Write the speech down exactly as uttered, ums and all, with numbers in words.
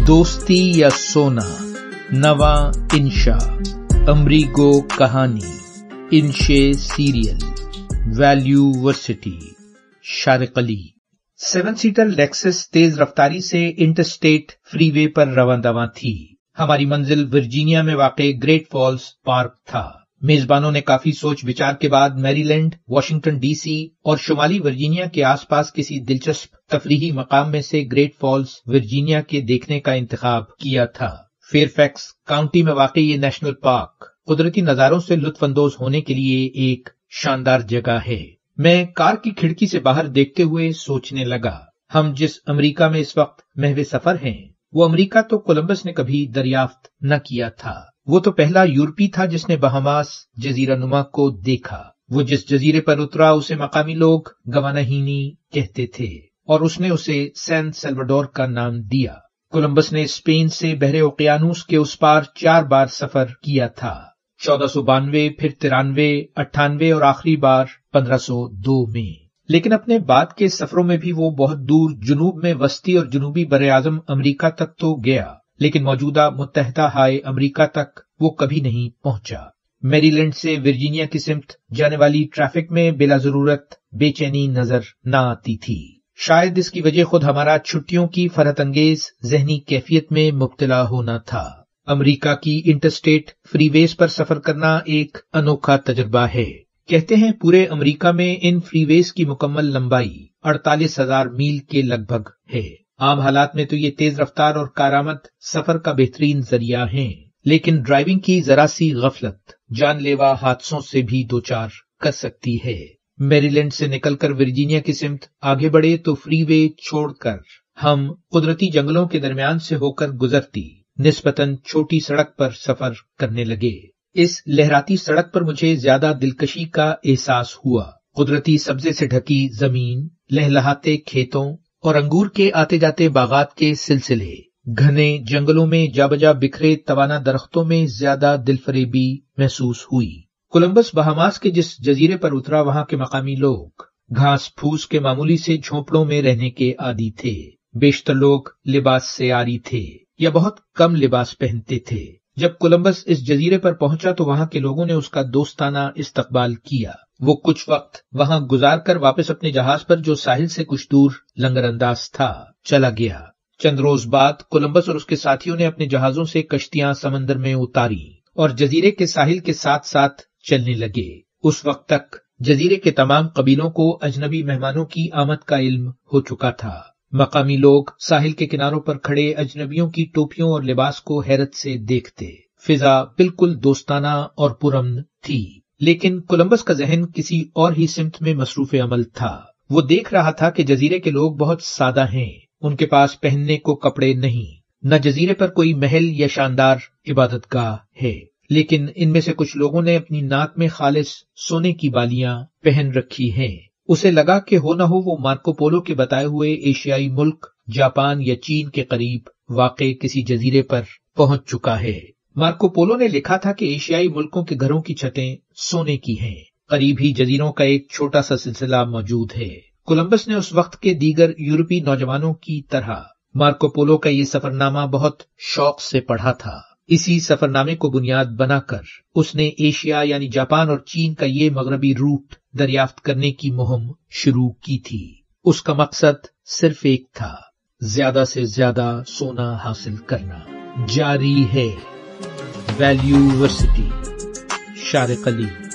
दोस्ती या सोना, नवा इंशा, अमरीगो कहानी, इंशे सीरियल, वैल्यू वर्सिटी, Shariq Ali. Seven seater Lexus तेज रफ्तारी से इंटरस्टेट फ्रीवे पर रवां-दवां थी। हमारी मंजिल वर्जीनिया में वाक़े ग्रेट फॉल्स पार्क था। मेजबानों ने काफी सोच विचार के बाद मैरीलैंड, वाशिंगटन डीसी और शुमाली वर्जीनिया के आसपास किसी दिलचस्प तफरीही मकाम में से ग्रेट फॉल्स वर्जीनिया के देखने का इंतखाब किया था। फेयरफैक्स काउंटी में वाक़ई ये नेशनल पार्क कुदरती नजारों से लुत्फानंदोज होने के लिए एक शानदार जगह है। मैं कार की खिड़की से बाहर देखते हुए सोचने लगा, हम जिस अमेरिका में इस वक्त महवे सफर हैं, वो अमेरिका तो कोलंबस ने कभी दरियाफ्त न किया था। वो तो पहला यूरोपी था जिसने बहामास जजीरा नुमा को देखा। वो जिस जजीरे पर उतरा उसे मकामी लोग गवानाहीनी कहते थे और उसने उसे सैन सल्वाडोर का नाम दिया। कोलंबस ने स्पेन से बहरे ओकियानूस के उस पार चार बार सफर किया था, चौदह सौ बानवे, फिर तिरानवे, अट्ठानवे और आखिरी बार पंद्रह सौ दो में। लेकिन अपने बाद के सफरों में भी वो बहुत दूर जुनूब में वस्ती और जुनूबी बरे आजम अमरीका तक तो गया, लेकिन मौजूदा मुत्तहदा हाय अमरीका तक वो कभी नहीं पहुंचा। मैरीलैंड से वर्जीनिया की सिमत जाने वाली ट्रैफिक में बिला जरूरत बेचैनी नजर न आती थी। शायद इसकी वजह खुद हमारा छुट्टियों की फरहत अंगेज जहनी कैफियत में मुब्तला होना था। अमरीका की इंटरस्टेट फ्रीवेज पर सफर करना एक अनोखा तजुर्बा है। कहते हैं पूरे अमरीका में इन फ्रीवेज की मुकम्मल लंबाई अड़तालीस हजार मील के लगभग है। आम हालात में तो ये तेज रफ्तार और कारामद सफर का बेहतरीन जरिया है, लेकिन ड्राइविंग की जरा सी गफलत जानलेवा हादसों से भी दो चार कर सकती है। मैरीलैंड से निकलकर वर्जीनिया की सिमत आगे बढ़े तो फ्रीवे छोड़कर हम कुदरती जंगलों के दरमियान से होकर गुजरती निस्बतन छोटी सड़क पर सफर करने लगे। इस लहराती सड़क पर मुझे ज्यादा दिलकशी का एहसास हुआ। कुदरती सब्जे से ढकी जमीन, लहलहाते खेतों और अंगूर के आते जाते बागात के सिलसिले, घने जंगलों में जाबजा बिखरे तवाना दरख्तों में ज्यादा दिलफरेबी महसूस हुई। कोलंबस बहामास के जिस जजीरे पर उतरा वहां के मकामी लोग घास फूस के मामूली से झोंपड़ों में रहने के आदी थे। बेशतर लोग लिबास से आरी थे या बहुत कम लिबास पहनते थे। जब कोलंबस इस जजीरे पर पहुंचा तो वहां के लोगों ने उसका दोस्ताना इस्तकबाल किया। वो कुछ वक्त वहां गुजार कर वापस अपने जहाज पर, जो साहिल से कुछ दूर लंगरअंदाज था, चला गया। चंद रोज बाद कोलंबस और उसके साथियों ने अपने जहाजों से कश्तियां समंदर में उतारी और जजीरे के साहिल के साथ साथ चलने लगे। उस वक्त तक जजीरे के तमाम कबीलों को अजनबी मेहमानों की आमद का इल्म हो चुका था। मकामी लोग साहिल के किनारों पर खड़े अजनबियों की टोपियों और लिबास को हैरत से देखते। फिजा बिल्कुल दोस्ताना और पुरअमन थी, लेकिन कोलंबस का जहन किसी और ही सिमत में मसरूफ अमल था। वो देख रहा था कि जजीरे के लोग बहुत सादा हैं। उनके पास पहनने को कपड़े नहीं, न जजीरे पर कोई महल या शानदार इबादतगाह है, लेकिन इनमें से कुछ लोगों ने अपनी नाक में खालिस सोने की बालियां पहन रखी हैं। उसे लगा कि हो न हो वो मार्को पोलो के बताए हुए एशियाई मुल्क जापान या चीन के करीब वाक़े किसी जजीरे पर पहुंच चुका है। मार्को पोलो ने लिखा था कि एशियाई मुल्कों के घरों की छतें सोने की हैं। करीब ही जजीरों का एक छोटा सा सिलसिला मौजूद है। कोलंबस ने उस वक्त के दीगर यूरोपी नौजवानों की तरह मार्को पोलो का ये सफरनामा बहुत शौक से पढ़ा था। इसी सफरनामे को बुनियाद बनाकर उसने एशिया यानी जापान और चीन का ये मगरबी रूट दरियाफ्त करने की मुहिम शुरू की थी। उसका मकसद सिर्फ एक था, ज्यादा से ज्यादा सोना हासिल करना। जारी है वैल्यू वर्सिटी, शारिक अली।